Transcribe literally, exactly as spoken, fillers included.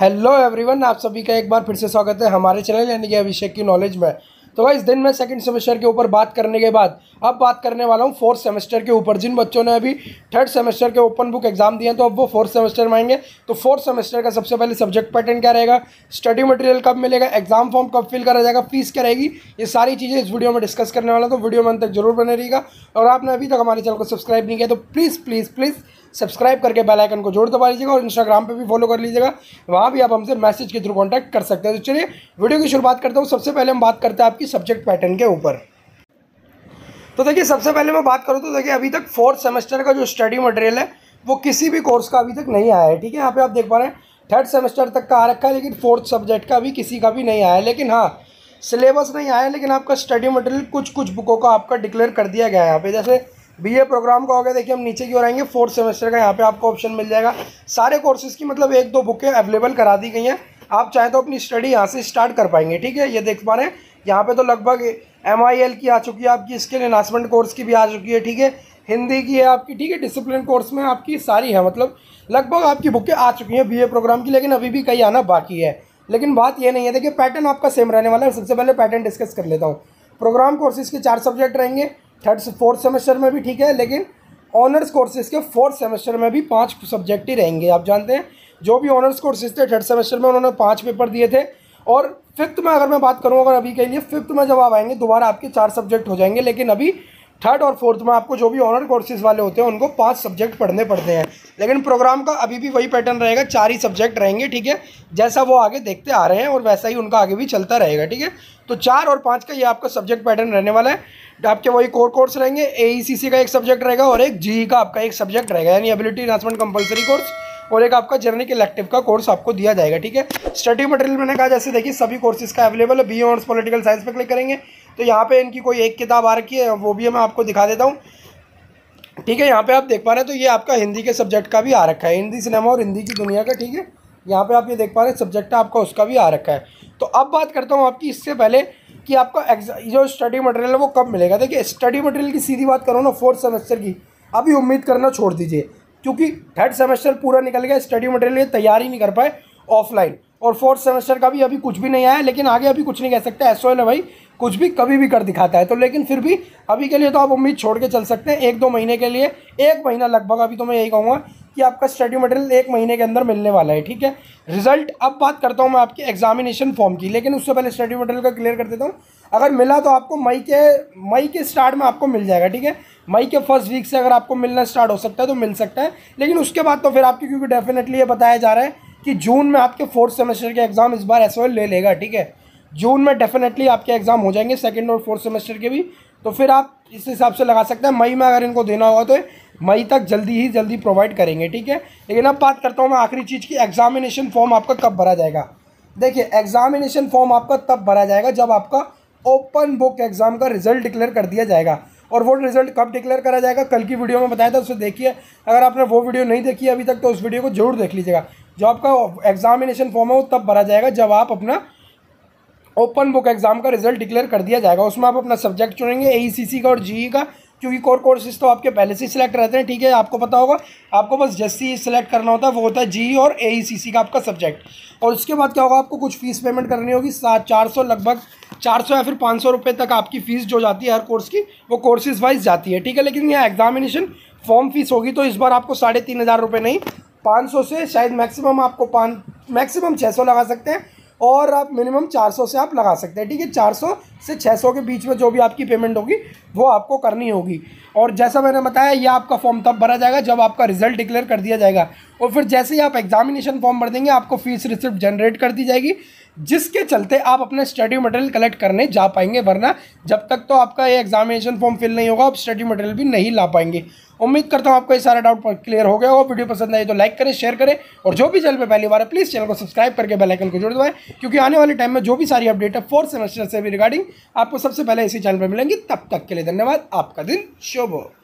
Hello everyone, आप सभी का एक बार फिर से स्वागत है हमारे चैनल यानी कि अभिषेक की नॉलेज में। तो गाइस, दिन में सेकंड सेमेस्टर के ऊपर बात करने के बाद अब बात करने वाला हूँ फोर्थ सेमेस्टर के ऊपर। जिन बच्चों ने अभी थर्ड सेमेस्टर के ओपन बुक एग्जाम दिए हैं तो अब वो फोर्थ सेमेस्टर में आएंगे। तो फोर्थ सेमेस्टर का सबसे पहले सब्जेक्ट पैटर्न क्या रहेगा, स्टडी मटेरियल कब मिलेगा, एग्जाम फॉर्म कब फिल करा जाएगा, फीस क्या रहेगी, ये सारी चीज़ें इस वीडियो में डिस्कस करने वाला हूँ। तो वीडियो में अंत तक जरूर बने रहिएगा। और आपने अभी तक हमारे चैनल को सब्सक्राइब नहीं किया तो प्लीज़ प्लीज़ प्लीज़ सब्सक्राइब करके बेल आइकन को जोड़ दबा लीजिएगा। और इंस्टाग्राम पे भी फॉलो कर लीजिएगा, वहाँ भी आप हमसे मैसेज के थ्रू कांटेक्ट कर सकते हैं। तो चलिए वीडियो की शुरुआत करता हूँ। सबसे पहले हम बात करते हैं आपकी सब्जेक्ट पैटर्न के ऊपर। तो देखिए, सबसे पहले मैं बात करूँ तो देखिए, अभी तक फोर्थ सेमेस्टर का जो स्टडी मटेरियल है वो किसी भी कोर्स का अभी तक नहीं आया है। ठीक है, यहाँ पे आप देख पा रहे हैं थर्ड सेमेस्टर तक का आ रखा है, लेकिन फोर्थ सब्जेक्ट का अभी किसी का भी नहीं आया है। लेकिन हाँ, सिलेबस नहीं आया, लेकिन आपका स्टडी मटेरियल कुछ कुछ बुकों का आपका डिक्लेयर कर दिया गया है यहाँ पे। जैसे बीए प्रोग्राम का हो गया, देखिए हम नीचे की ओर आएंगे, फोर्थ सेमेस्टर का यहाँ पे आपको ऑप्शन मिल जाएगा। सारे कोर्सेज की मतलब एक दो बुकें अवेलेबल करा दी गई हैं, आप चाहें तो अपनी स्टडी यहाँ से स्टार्ट कर पाएंगे। ठीक है, ये देख पा रहे हैं यहाँ पे तो लगभग एम आई एल की आ चुकी है, आपकी स्किल एनहांसमेंट कोर्स की भी आ चुकी है। ठीक है, हिंदी की है आपकी, ठीक है, डिसिप्लिन कोर्स में आपकी सारी है, मतलब लगभग आपकी बुकें आ चुकी हैं बीए प्रोग्राम की, लेकिन अभी भी कई आना बाकी है। लेकिन बात ये नहीं है, देखिए पैटर्न आपका सेम रहने वाला है। सबसे पहले पैटर्न डिस्कस कर लेता हूँ। प्रोग्राम कोर्सेज के चार सब्जेक्ट रहेंगे थर्ड से फोर्थ सेमेस्टर में भी, ठीक है, लेकिन ऑनर्स कोर्सेज के फोर्थ सेमेस्टर में भी पाँच सब्जेक्ट ही रहेंगे। आप जानते हैं जो भी ऑनर्स कोर्सेज थे थर्ड सेमेस्टर में उन्होंने पाँच पेपर दिए थे। और फिफ्थ में अगर मैं बात करूँ, अगर अभी के लिए फिफ्थ में जब आप आएंगे दोबारा आपके चार सब्जेक्ट हो जाएंगे। लेकिन अभी थर्ड और फोर्थ में आपको जो भी ऑनर कोर्सेज वाले होते हैं उनको पांच सब्जेक्ट पढ़ने पड़ते हैं। लेकिन प्रोग्राम का अभी भी वही पैटर्न रहेगा, चार ही सब्जेक्ट रहेंगे। ठीक है, जैसा वो आगे देखते आ रहे हैं और वैसा ही उनका आगे भी चलता रहेगा। ठीक है, तो चार और पाँच का ये आपका सब्जेक्ट पैटर्न रहने वाला है। आपके वही कोर कोर्स रहेंगे, एईसीसी का एक सब्जेक्ट रहेगा और एक जीई का आपका एक सब्जेक्ट रहेगा, यानी एबिलिटी एनहांसमेंट कंपलसरी कोर्स, और एक आपका जर्नल इलेक्टिव का कोर्स आपको दिया जाएगा। ठीक है, स्टडी मटेरियल मैंने कहा जैसे देखिए सभी कोर्सेज का अवेलेबल है। बीए ऑनर्स पॉलिटिकल साइंस पे क्लिक करेंगे तो यहाँ पे इनकी कोई एक किताब आ रखी है, वो भी मैं आपको दिखा देता हूँ। ठीक है, यहाँ पे आप देख पा रहे हैं तो ये आपका हिंदी के सब्जेक्ट का भी आ रखा है, हिंदी सिनेमा और हिंदी की दुनिया का। ठीक है, यहाँ पे आप ये देख पा रहे हैं सब्जेक्ट आपका उसका भी आ रखा है। तो अब बात करता हूँ आपकी इससे पहले कि आपका जो स्टडी मटेरियल है वो कब मिलेगा। देखिए, स्टडी मटेरियल की सीधी बात करो ना, फोर्थ सेमेस्टर की अभी उम्मीद करना छोड़ दीजिए, क्योंकि थर्ड सेमेस्टर पूरा निकल गया, स्टडी मटेरियल तैयारी नहीं कर पाए ऑफलाइन, और फोर्थ सेमेस्टर का भी अभी कुछ भी नहीं आया। लेकिन आगे अभी कुछ नहीं कह सकते, एस ओ एल है भाई, कुछ भी कभी भी कर दिखाता है। तो लेकिन फिर भी अभी के लिए तो आप उम्मीद छोड़ के चल सकते हैं, एक दो महीने के लिए, एक महीना लगभग। अभी तो मैं यही कहूँगा कि आपका स्टडी मटेरियल एक महीने के अंदर मिलने वाला है। ठीक है, रिजल्ट अब बात करता हूँ मैं आपकी एग्जामिनेशन फॉर्म की, लेकिन उससे पहले स्टडी मटेरियल का क्लियर कर देता हूँ। अगर मिला तो आपको मई के मई के स्टार्ट में आपको मिल जाएगा। ठीक है, मई के फर्स्ट वीक से अगर आपको मिलना स्टार्ट हो सकता है तो मिल सकता है, लेकिन उसके बाद तो फिर आपकी, क्योंकि डेफिनेटली ये बताया जा रहा है कि जून में आपके फोर्थ सेमेस्टर के एग्जाम इस बार एस ओ एल ले लेगा। ठीक है, जून में डेफिनेटली आपके एग्जाम हो जाएंगे सेकंड और फोर्थ सेमेस्टर के भी। तो फिर आप इस हिसाब से लगा सकते हैं, मई में अगर इनको देना होगा तो मई तक जल्दी ही जल्दी प्रोवाइड करेंगे। ठीक है, लेकिन अब बात करता हूँ मैं आखिरी चीज़ की, एग्जामिनेशन फॉर्म आपका कब भरा जाएगा। देखिए, एग्जामिनेशन फॉर्म आपका तब भरा जाएगा जब आपका ओपन बुक एग्जाम का रिजल्ट डिक्लेयर कर दिया जाएगा। और वो रिजल्ट कब डिक्लेयर करा जाएगा, कल की वीडियो में बताया था, उसे देखिए। अगर आपने वो वीडियो नहीं देखी अभी तक तो उस वीडियो को जरूर देख लीजिएगा। जो आपका एग्जामिनेशन फॉर्म है वो तब भरा जाएगा जब आप अपना ओपन बुक एग्जाम का रिजल्ट डिक्लेयर कर दिया जाएगा। उसमें आप अपना सब्जेक्ट चुनेंगे, एईसीसी का और जीई का, क्योंकि कोर कोर्सेज तो आपके पहले से ही सिलेक्ट रहते हैं। ठीक है, आपको पता होगा, आपको बस जैसे ही सिलेक्ट करना होता है वो होता है जीई और एईसीसी का आपका सब्जेक्ट। और उसके बाद क्या होगा, आपको कुछ फीस पेमेंट करनी होगी, सात चार सौ लगभग चार सौ या फिर पाँच सौ रुपये तक आपकी फ़ीस जो जाती है हर कोर्स की, वो कोर्सेज वाइज जाती है। ठीक है, लेकिन यह एग्जामिनेशन फॉर्म फीस होगी तो इस बार आपको साढ़े तीन हज़ार रुपये नहीं, पाँच सौ से शायद मैक्सिमम आपको पाँच मैक्सिमम छः सौ लगा सकते हैं, और आप मिनिमम चार सौ से आप लगा सकते हैं। ठीक है, चार सौ से छः सौ के बीच में जो भी आपकी पेमेंट होगी वो आपको करनी होगी। और जैसा मैंने बताया, ये आपका फॉर्म तब भरा जाएगा जब आपका रिजल्ट डिक्लेयर कर दिया जाएगा। और फिर जैसे ही आप एग्जामिनेशन फॉर्म भर देंगे आपको फीस रिसिप्ट जनरेट कर दी जाएगी, जिसके चलते आप अपने स्टडी मटेरियल कलेक्ट करने जा पाएंगे। वरना जब तक तो आपका ये एग्जामिनेशन फॉर्म फिल नहीं होगा आप स्टडी मटेरियल भी नहीं ला पाएंगे। उम्मीद करता हूँ आपको ये सारा डाउट क्लियर हो गया हो। वीडियो पसंद आई तो लाइक करें, शेयर करें, और जो भी चैनल पे पहली बार है प्लीज़ चैनल को सब्सक्राइब करके बेल आइकन को जोड़ दबाएं, क्योंकि आने वाले टाइम में जो भी सारी अपडेट है फोर्थ सेमेस्टर से भी रिगार्डिंग आपको सबसे पहले इसी चैनल पर मिलेंगी। तब तक के लिए धन्यवाद, आपका दिन शुभ हो।